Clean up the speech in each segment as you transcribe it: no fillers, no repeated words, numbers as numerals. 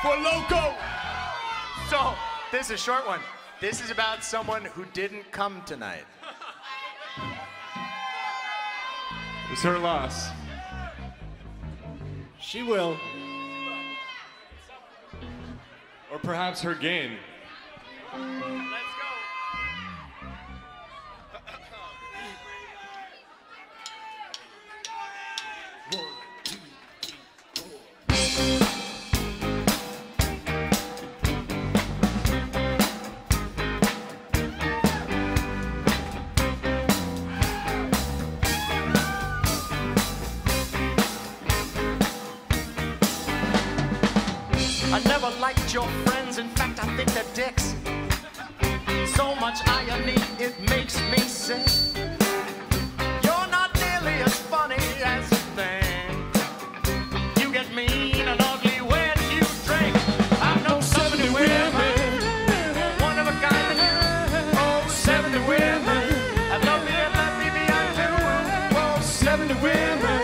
For Loco. So, this is a short one. This is about someone who didn't come tonight. It's her loss. She will. Or perhaps her gain. Let's go. I never liked your friends, in fact I think they're dicks. So much irony, it makes me sick. You're not nearly as funny as you think. You get mean and ugly when you drink. I've known 70 women, one of a kind than you. Oh, 70 women, I love me and let me be I do. Oh, 70 women,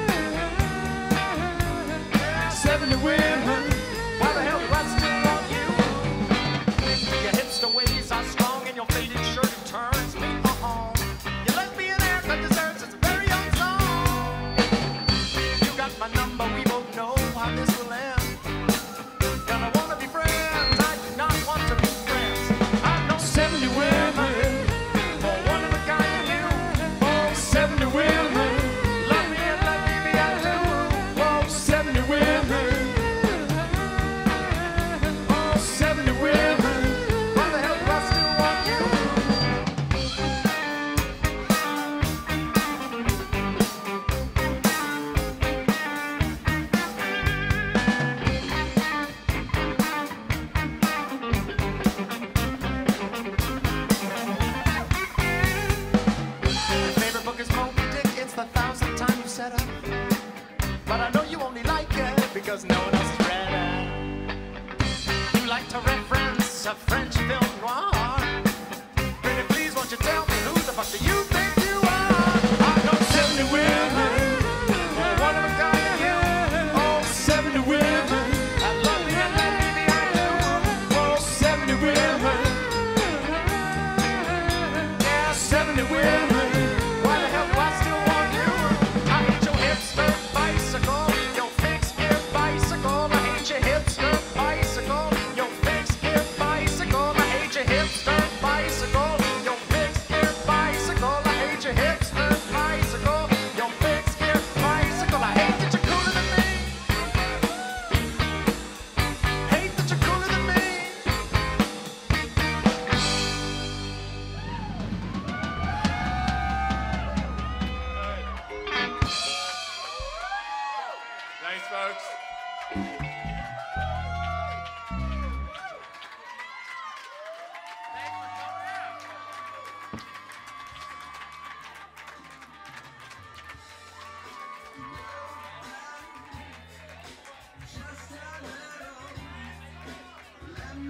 70 women. Why the hell do I still want you? Your hipster ways are strong and your faded shirt it turns me on. Your lesbian haircut deserves its very own song. You got my number, we both know how this will end. Gonna wanna be friends, I do not want to be friends. I know 70 women, for one of a kind of you. Oh, 70 women, love me and let me be I do. Oh, 70 women. 70 women, why the hell do I still want you? Your favorite book is Moby Dick, it's the 1,000th time you said it. But I know you only like it because no one else has read it. You like to reference a French film noir. Pretty please, won't you tell me who the fuck do you think